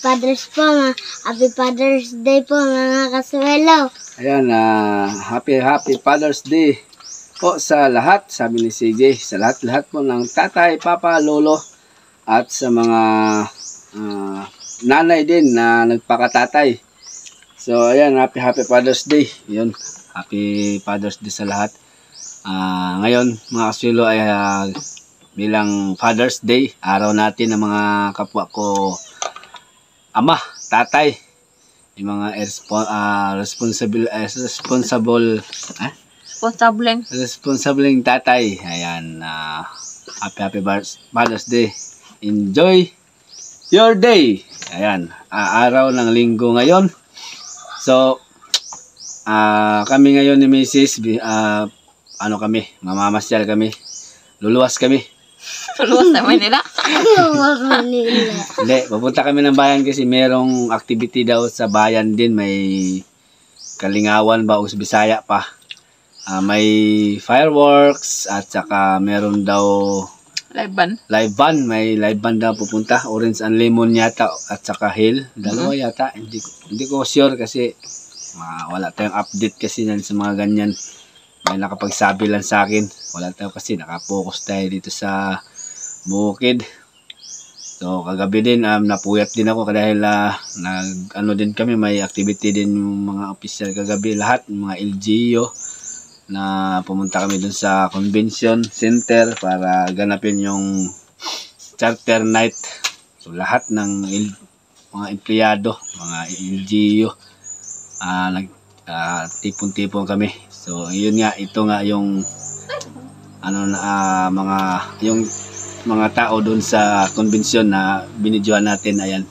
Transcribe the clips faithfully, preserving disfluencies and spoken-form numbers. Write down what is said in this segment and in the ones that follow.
Father's po, ma. Happy Father's Day po mga kaswelo. Ayan, uh, happy happy Father's Day po sa lahat, sabi ni C J, sa lahat-lahat po ng tatay, papa, lolo, at sa mga uh, nanay din na nagpakatatay. So, ayan, happy happy Father's Day. Yun, happy Father's Day sa lahat. Uh, ngayon, mga kaswelo, ay uh, bilang Father's Day, araw natin ng mga kapwa ko ama, tatay, yung mga respo, uh, responsible, uh, responsible, eh? Responsableng. Responsableng tatay. Ayan, uh, happy happy Father's Day. Enjoy your day. Ayan, uh, araw ng linggo ngayon. So, uh, kami ngayon ni Missus Uh, ano kami, mamamasyal kami, luluwas kami. Luluwas na Manila? Luluwas Manila. Hindi, pupunta kami ng bayan kasi merong activity daw sa bayan din. May kalingawan ba o Bisaya pa. Uh, may fireworks at saka meron daw Live band. Live band. May live band daw pupunta. Orange and Lemon yata at saka Hill. Dalawa mm-hmm. yata. Hindi, hindi ko sure kasi uh, wala tayong update kasi yan sa mga ganyan. May nakapagsabi lang sa akin. Wala tayo kasi nakapokus tayo dito sa bukid. So kagabi din um, napuyat din ako dahil uh, nag ano din kami, may activity din yung mga official kagabi lahat, mga L G U na pumunta kami dun sa convention center para ganapin yung charter night. So lahat ng il mga empleyado, mga L G U uh, nag uh, tipon-tipon kami. So yun nga, ito nga yung ano na uh, mga yung mga tao doon sa convention na binidyohan natin. Ayan.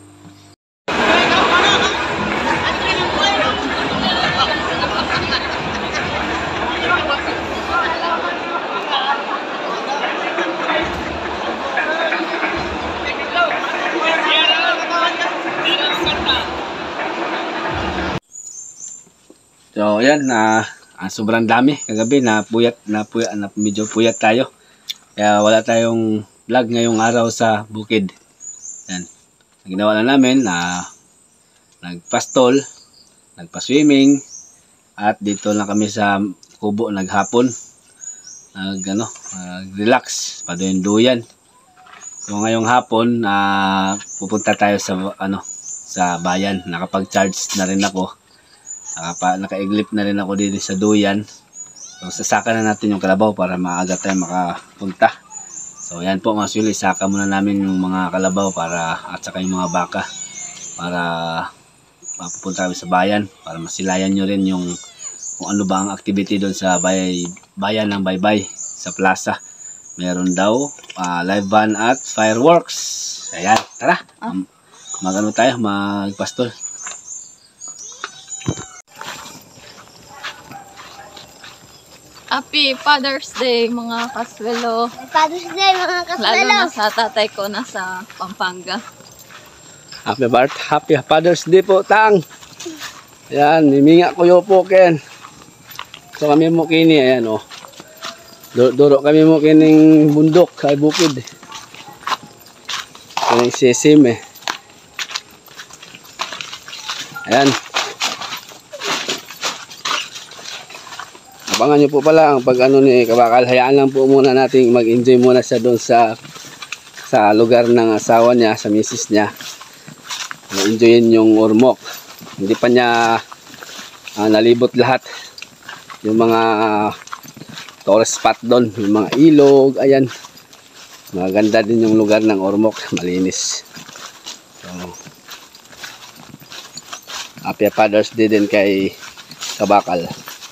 So ayan, na uh, sobrang dami kagabi, na puyat na puyat na medyo puyat tayo. Kaya wala tayong vlog ngayong araw sa bukid. Yan. Ginawa na namin na uh, nagpastol, nagpa-swimming, at dito lang kami sa kubo naghapon. Nag ano, nag-relax, paduyan-duyan. So ngayong hapon, uh, pupunta tayo sa ano, sa bayan. Nakapag-charge na rin ako. Nakapa, naka-iglip na rin ako dito sa duyan. So, sasaka na natin yung kalabaw para maaga tayo makapunta. So, yan po mga suli. Saka muna namin yung mga kalabaw para, at saka yung mga baka para mapupunta kami sa bayan. Para masilayan nyo rin yung kung ano ba ang activity doon sa bay, bayan ng Baybay sa plaza. Meron daw uh, live band at fireworks. Ayan, tara. Um, Magano tayo, magpastol. Happy Father's Day mga kaswelo. Happy Father's Day mga kaswelo. Lalo na sa tatay ko nasa Pampanga. Happy birthday, happy Father's Day po, Tang. Ayan, himinga ko yo po ken. So kami mo kini, ayan oh. Duro kami mo kining bundok kay bukid. Kining sisim eh. Ayan. Abangan nyo po pala ang pag ano ni Kabakal. Hayaan lang po muna natin mag-enjoy muna siya doon sa sa lugar ng asawa niya, sa misis niya. Ma-enjoyin yung ormok. Hindi pa niya uh, nalibot lahat. Yung mga uh, tourist spot doon, yung mga ilog, ayan. Maganda din yung lugar ng ormok, malinis. So, happy Father's Day din kay Kabakal.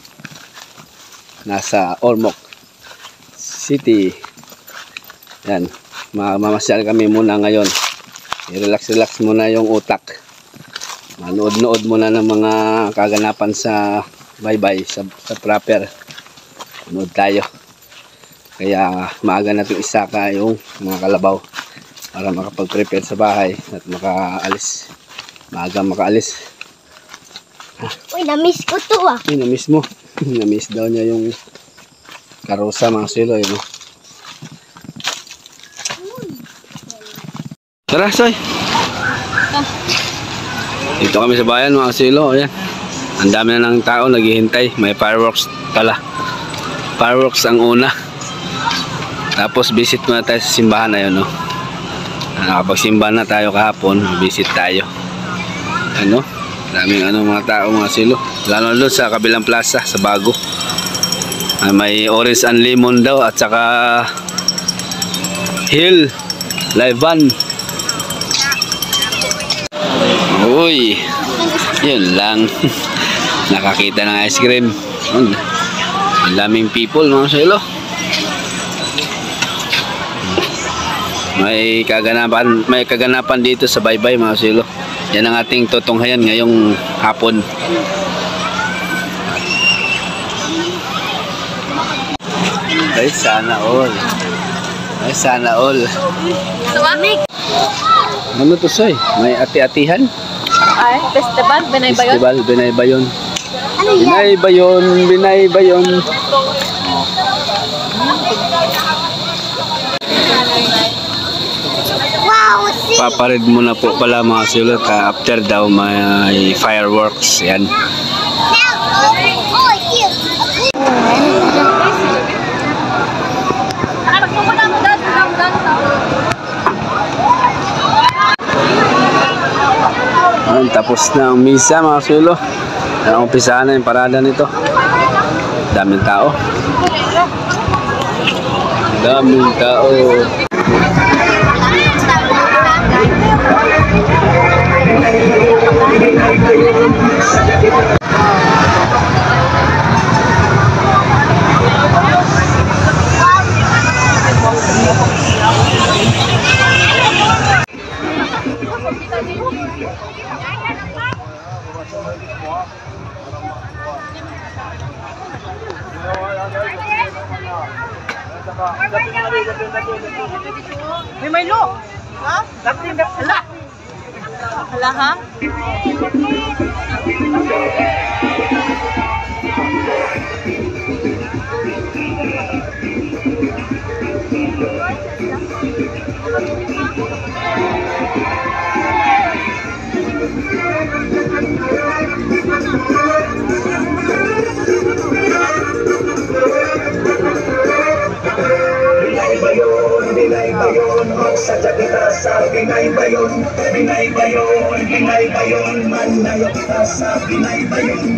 Nasa Ormoc City. Yan, mamasyal kami muna ngayon. I-relax-relax muna yung utak. Manood-nood muna ng mga kaganapan sa Baybay, sa, sa proper. Nood tayo. Kaya maaga natin isaka yung mga kalabaw para makapag-prepare sa bahay at makaalis. Maaga makaalis. Uy, na-miss ko to ah. Uy, na-miss mo. Na-miss daw niya yung karosa mga silo. Yun. Tara, Soy. Dito kami sa bayan mga kasilo. Ayan. Ang dami na ng tao naghihintay. May fireworks pala. Fireworks ang una. Tapos visit muna tayo sa simbahan. Ayun no. Nakapagsimba na tayo kahapon. Visit tayo. Ano? Daming ano mga tao mga kasilo. Lalo doon sa kabilang plaza. Sa bago. May orange and lemon daw. At saka Hill Live Van. Uy, yun lang. Nakakita ng ice cream. Ang daming people mga silo. May kaganapan, may kaganapan dito sa Baybay mga silo. Yan ang ating tutunghayan ngayong hapon. Ay sana all. Ay sana all. Suwamig! Ano to soy? May ati-atihan? Ay, festival, Binay ba yun? Festival, Binay ba yun? Ano yan? Binay ba yun? Binay ba yun? Wow, see? Paparid mo na po pala mga sulot. After daw may fireworks. Yan. Oh, here. Ayan, tapos na ang misa mga sulo. Umpisahan na yung parada nito. Daming tao. Daming tao. May Milo. Ha? Dapat hala. Hala ha? Binay ba yun? Magsadya kita sa binay ba yun? Binay ba yun? Binay ba yun? Manayo kita sa binay ba yun?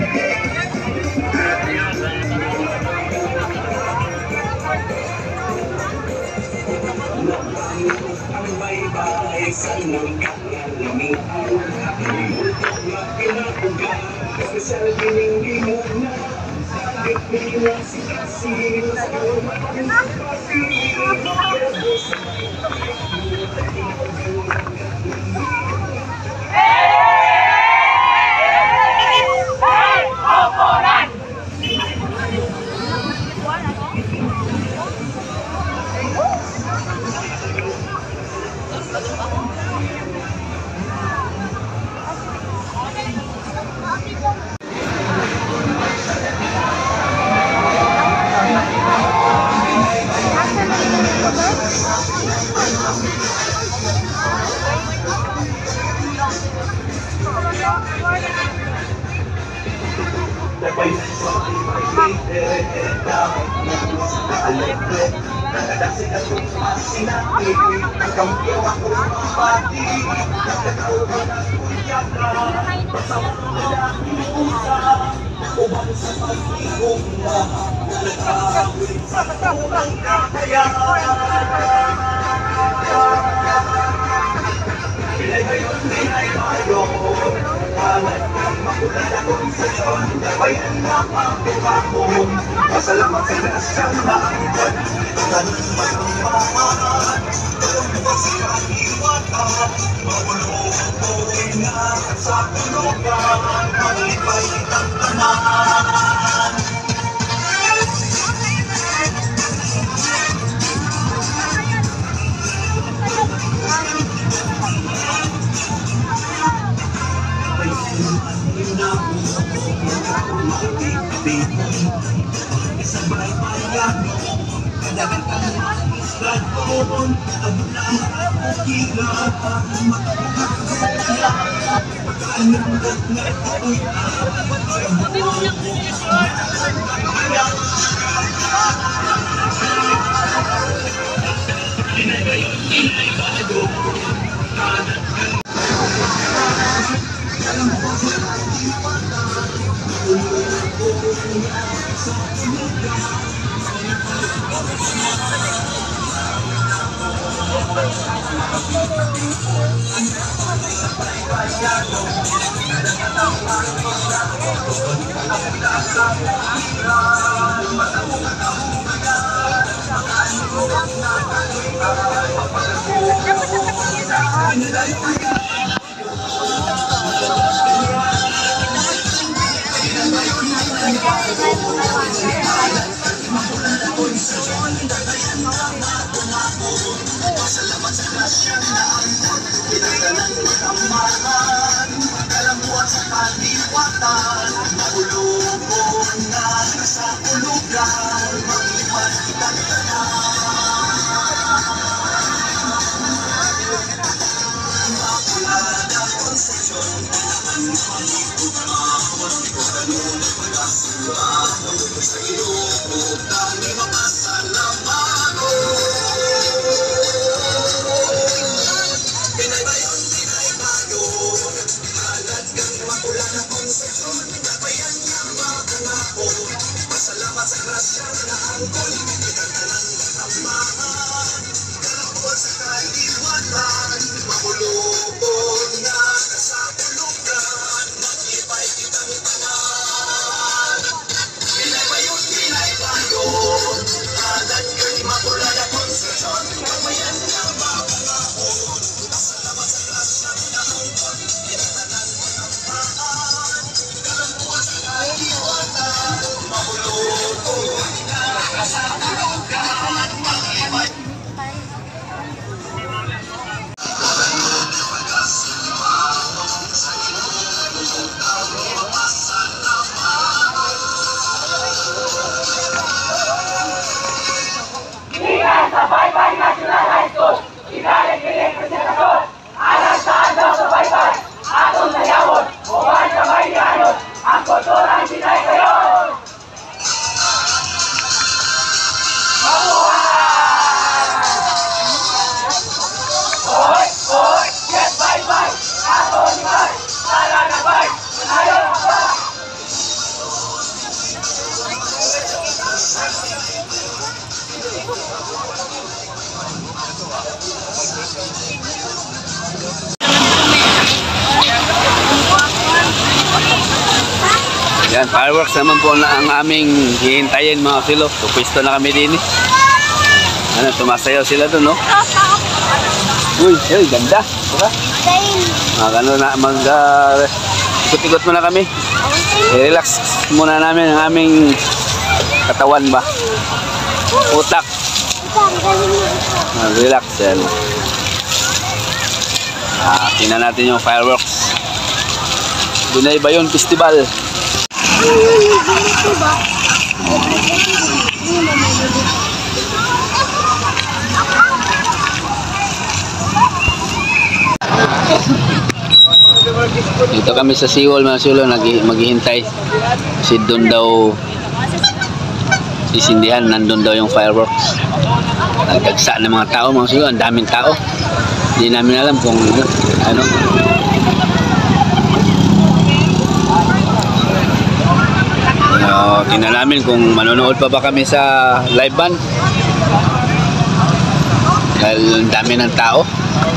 Ang baybay sa nagkakalamitan Limutan na pinapuga Sa gining-ginog na Pilipinas si Casillas Thank you. Yan, fireworks naman po na ang aming hihintayin mga silo. So, pwesto na kami din eh. Ano, tumasayaw sila doon, no? Uy, uy, ganda. Diba? Mag, ano na, mag, uh, ikot-ikot muna kami. I-relax muna namin ang aming katawan ba? Utak. Mag-relax yan. Ah, tingnan natin yung fireworks. Binay Bayon Festival. Dito kami sa Siwol mga silo, maghihintay. Kasi doon daw sisindihan, nandun daw yung fireworks. Nagtagsa ng mga tao mga silo, ang daming tao. Hindi namin alam kung ano. Uh, tingnan namin kung manonood pa ba kami sa live band dahil ang dami ng tao.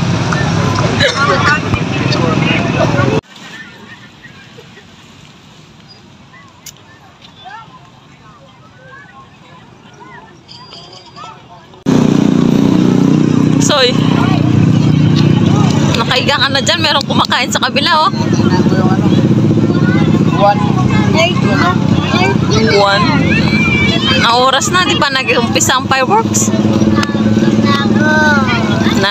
Soy, nakaiga ka na dyan, merong kumakain sa kabila oh. One. Ang oras na, di ba nag-umpisa ang fireworks? Na?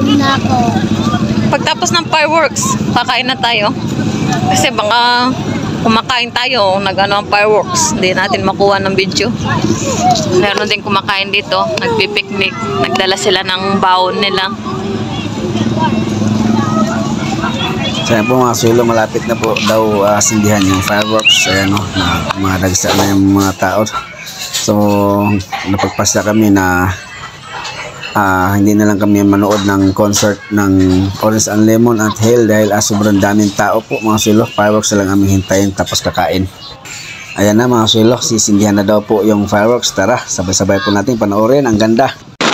Pagtapos ng fireworks, kakain na tayo. Kasi baka kumakain tayo, nag-ano ang fireworks. Hindi natin makuha ng video. Meron din kumakain dito, nagpipiknik. Nagdala sila ng baon nila. So yan po mga sulo, malapit na po daw uh, sindihan yung fireworks. Ayan o, na, mga dagsa na yung mga tao. So napagpasya kami na uh, hindi na lang kami manood ng concert ng Orange and Lemon at Hale dahil uh, sobrang daming tao po mga sulo. Fireworks na lang aming hintayin tapos kakain. Ayan na mga sulo, sisindihan na daw po yung fireworks. Tara, sabay-sabay po natin panoorin. Ang ganda.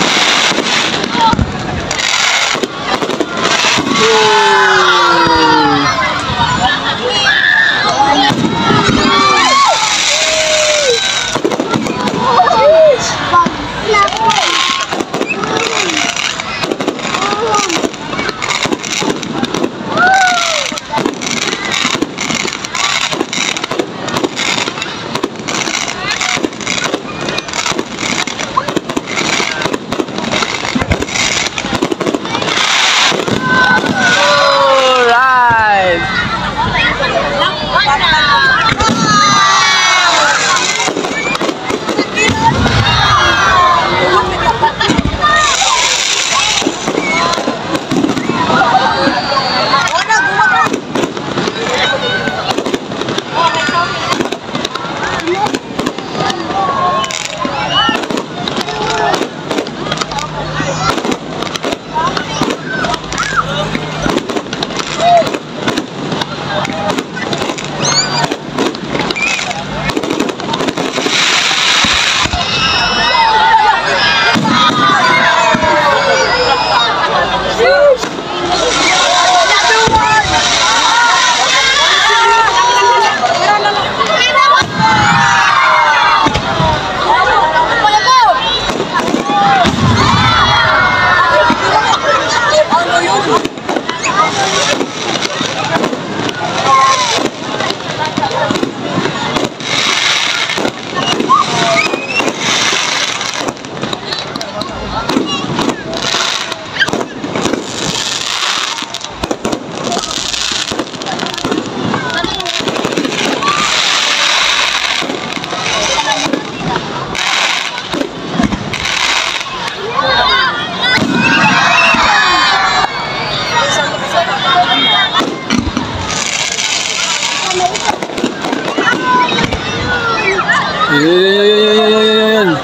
Yun.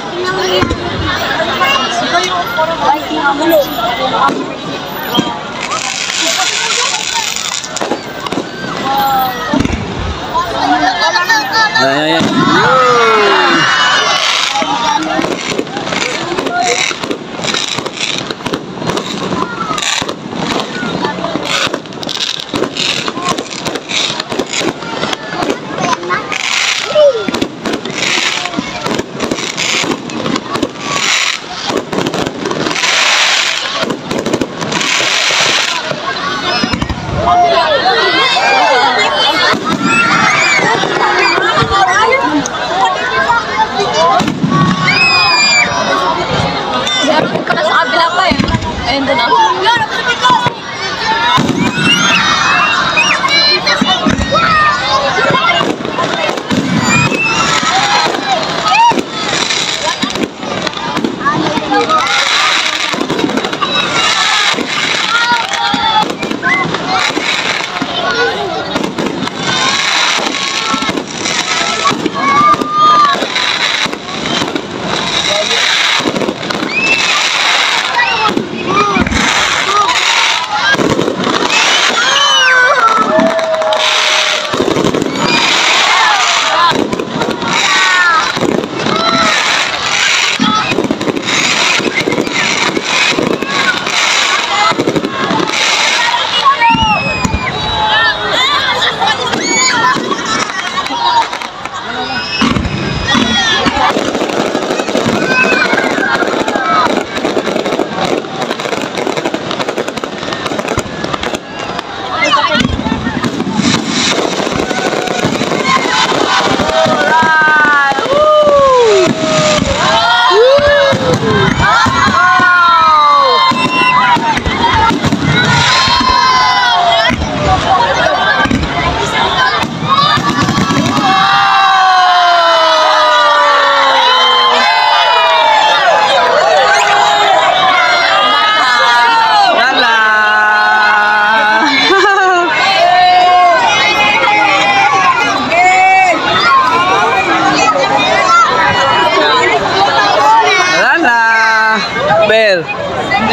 Ay, ay, ay.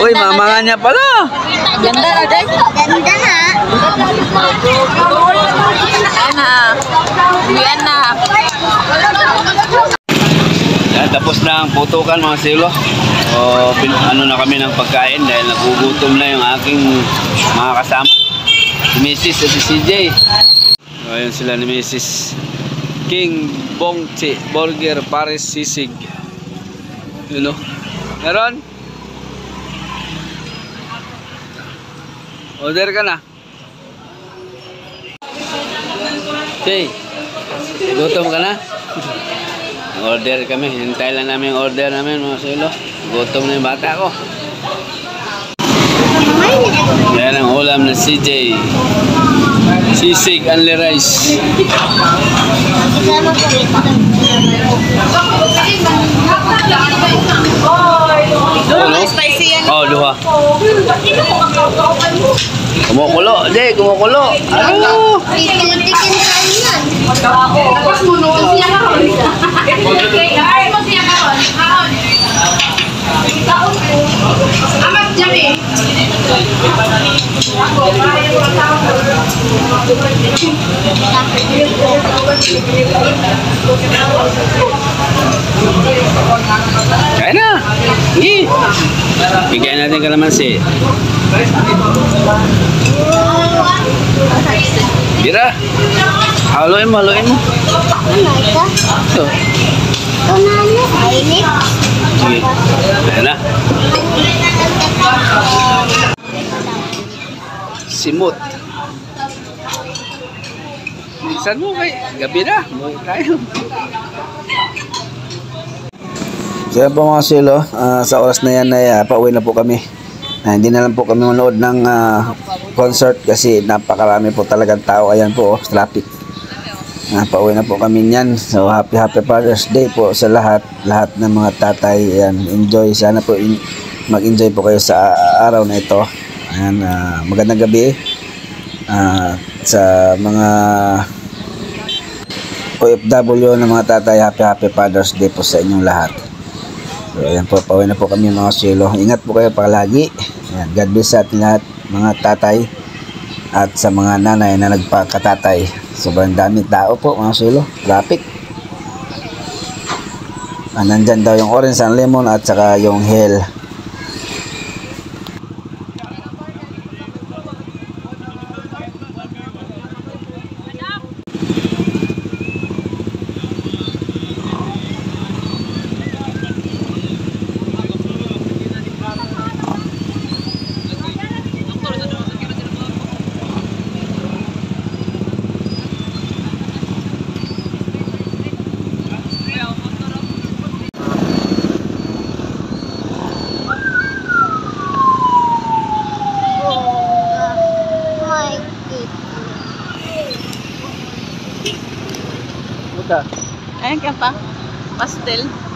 Uy, mama nga niya pala. Ganda na, guys. Ganda na. Ayan na. Ayan na. Yan, tapos na ang putukan mga silo. O, pin, ano na kami ng pagkain dahil nagugutom na yung aking mga kasama. Si Missus at si C J. So, ayun sila ni Missus King Bongche Burger Paris Sisig. Yun o. Meron? Order ka na. Okay. Gutom ka na? Order kami. Hintay lang namin yung order namin mga silo. Gutom na yung bata ko. Yan ang ulam ng C J. Sisig only rice. Isama ko rin. Ano? Oh, duha. Kumukulo. Hindi, kumukulo. Ano? Titil-tikin lang yan. Kaya na. Hindi. Bigyan natin kalamansi. Bira. Haluin mo, haluin mo. Oh my God. Ito. Ito na ano. Mainit. Sige. Kaya na. Simot. Saan mo kay? Gabi na. Buhay tayo. So yan po mga silo, uh, sa oras na yan ay uh, pauwi na po kami. Uh, hindi na lang po kami manood ng uh, concert kasi napakarami po talagang tao. Ayan po, oh, traffic. Uh, pauwi na po kami niyan. So happy happy Father's Day po sa lahat. Lahat ng mga tatay. Ayan, enjoy. Sana po in, mag-enjoy po kayo sa uh, araw na ito. Ayan, uh, magandang gabi. Uh, sa mga O F W ng mga tatay, happy happy Father's Day po sa inyong lahat. So ayan po, pauwi na po kami mga silo. Ingat po kayo palagi. Ayan, God bless sa ating lahat mga tatay at sa mga nanay na nagpakatatay. Sobrang dami tao po mga silo. Traffic. Ah, nandyan daw yung orange and lemon at saka yung hell. Ayan ka pa. Pastel.